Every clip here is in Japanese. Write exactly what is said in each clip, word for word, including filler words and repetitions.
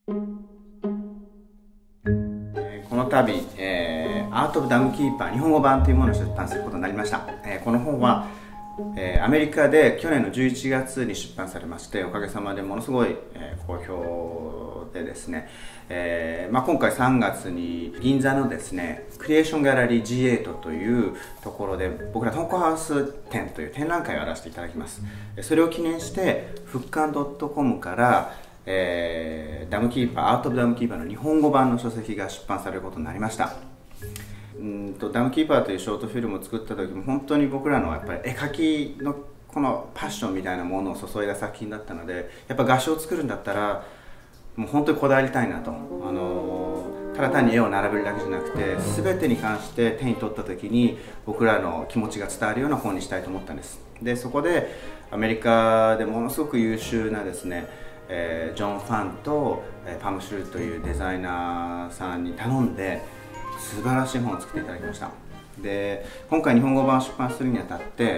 この度、えー、アート・オブ・ダムキーパー日本語版というものを出版することになりました。えー、この本は、えー、アメリカで去年のじゅういちがつに出版されまして、おかげさまでものすごい、えー、好評でですね、えーまあ、今回さんがつに銀座のですねクリエーションギャラリー ジーエイト というところで僕らトンコハウス展という展覧会をやらせていただきます。それを記念して復刊 .com からえー、ダムキーパー、アート・オブ・ダムキーパーの日本語版の書籍が出版されることになりました。うんとダムキーパーというショートフィルムを作った時も本当に僕らのやっぱり絵描きのこのパッションみたいなものを注いだ作品だったので、やっぱ画集を作るんだったらもう本当にこだわりたいなと、あのー、ただ単に絵を並べるだけじゃなくて全てに関して手に取った時に僕らの気持ちが伝わるような本にしたいと思ったんです。でそこでアメリカでものすごく優秀なですねえー、ジョン・ファンと、えー、パム・シュルというデザイナーさんに頼んで素晴らしい本を作っていただきました。で今回日本語版を出版するにあたって、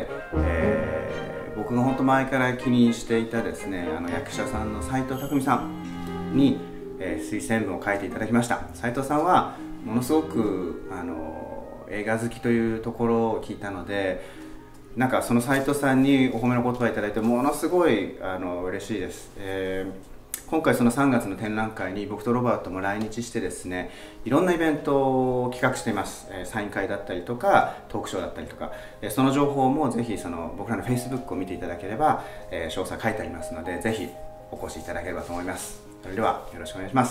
えー、僕が本当前から気にしていたですねあの役者さんの斎藤工さんに、えー、推薦文を書いていただきました。斎藤さんはものすごくあの映画好きというところを聞いたので、なんかその斉藤さんにお褒めの言葉をいただいてものすごいあの嬉しいです。えー、今回そのさんがつの展覧会に僕とロバートも来日してですねいろんなイベントを企画しています。えー、サイン会だったりとかトークショーだったりとか、えー、その情報もぜひその僕らの フェイスブック を見ていただければ、えー、詳細書いてありますのでぜひお越しいただければと思います。それではよろしくお願いします。